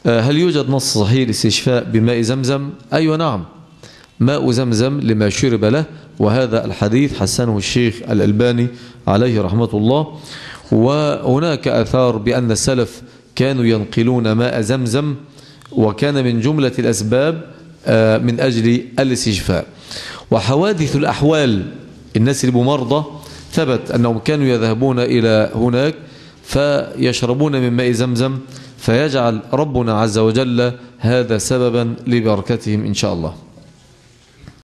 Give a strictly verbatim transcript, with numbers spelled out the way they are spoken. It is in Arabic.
هل يوجد نص صحيح للاستشفاء بماء زمزم؟ أيوة نعم، ماء زمزم لما شرب له، وهذا الحديث حسنه الشيخ الألباني عليه رحمة الله. وهناك آثار بأن السلف كانوا ينقلون ماء زمزم، وكان من جملة الأسباب من أجل الاستشفاء. وحوادث الأحوال، الناس اللي بمرضى ثبت أنهم كانوا يذهبون إلى هناك فيشربون من ماء زمزم، فيجعل ربنا عز وجل هذا سببا لبركتهم إن شاء الله.